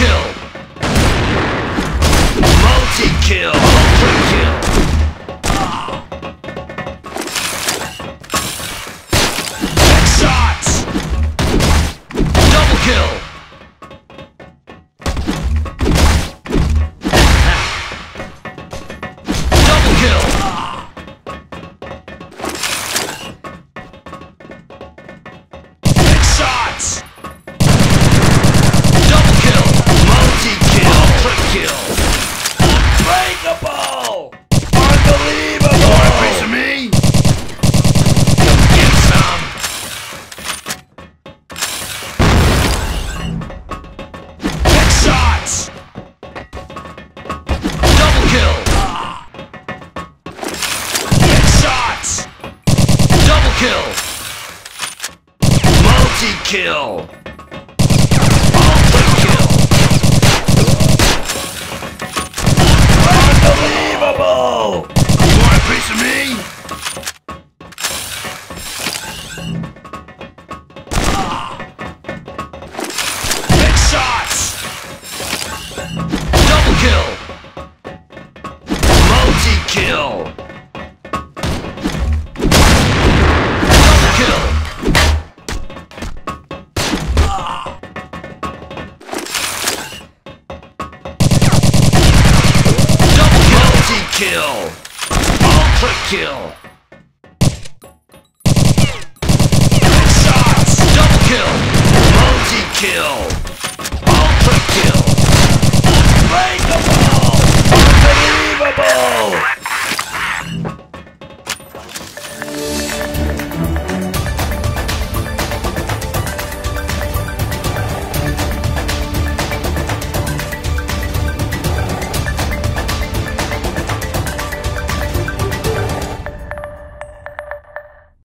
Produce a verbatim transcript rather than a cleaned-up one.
kill. Multi-kill. Ultra kill. Headshots. Double kill. Double kill. Headshots. Double kill. Multi-kill. Ultra kill. Unbreakable. Unbelievable. You want a piece of me? Come get some. Headshots. Double kill. Headshots. Double kill. Multi-kill. Ultra kill. Unbelievable! You want a piece of me? Headshots. Double kill. Multi-kill. Double kill. Double kill. Multi-kill. Ultra kill.